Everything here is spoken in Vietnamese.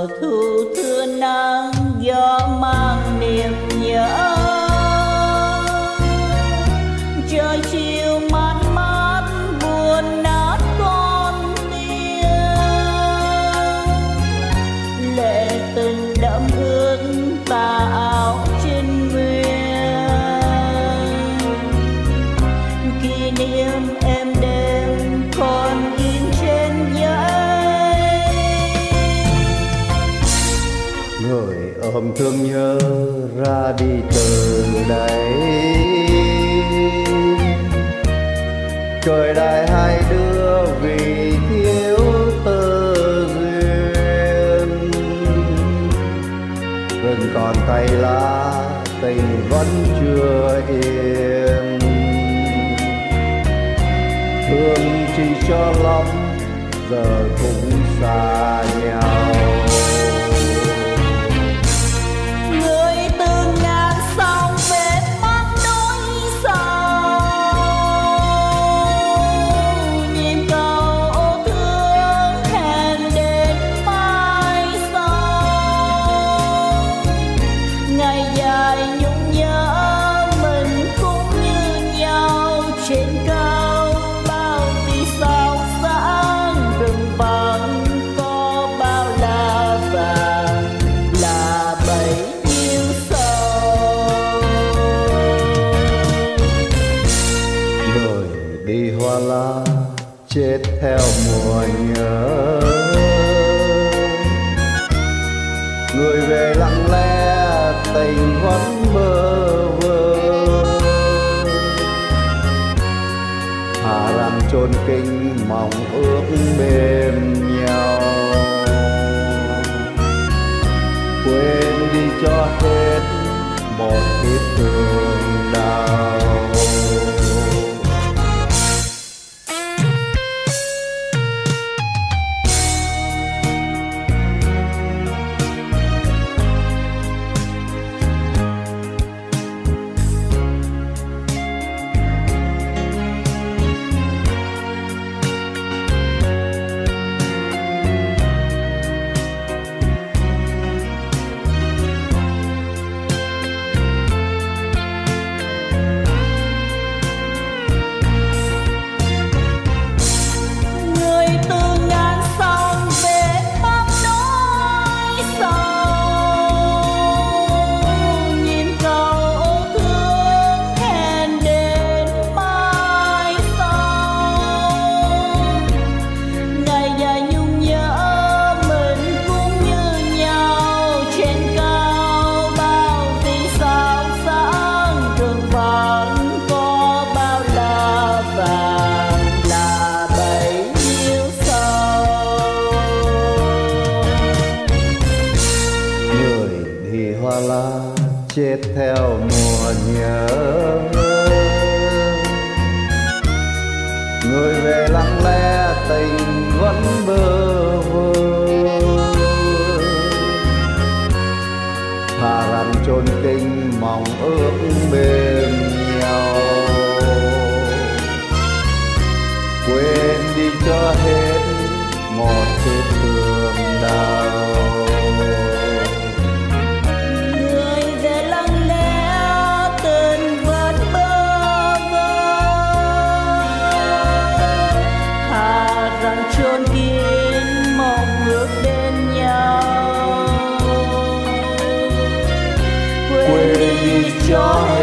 mùa thu thưa nắng gió mang niềm nhớ, trời chiều mát mát buồn nát con tim, lệ tình đẫm ướt tà áo trên nguyên, kỷ niệm êm đêm còn in trên giấy. Người ôm thương nhớ ra đi từ đây, trời đại hai đứa vì thiếu tơ duyên, rừng còn tay lá tình vẫn chưa yên, thương chỉ cho lắm giờ cũng xa nhau. Trên cao bao vì sao sáng rừng vàng có bao la vàng là bấy nhiêu sầu. Người đi hoa lá chết theo mùa nhớ, người về lặng lẽ tình vẫn bơ vơ, thà rằng chôn kinh mong ước bên nhau, quên đi cho hết một ít thương đau. Hoa lá chết theo mùa nhớ, người về lặng lẽ tình vẫn bơ vơ, thà rằng chôn kinh mong ước bên nhau, quên đi cho hết một chút thương đau. Chôn kín mong ước bên nhau, quên đi cho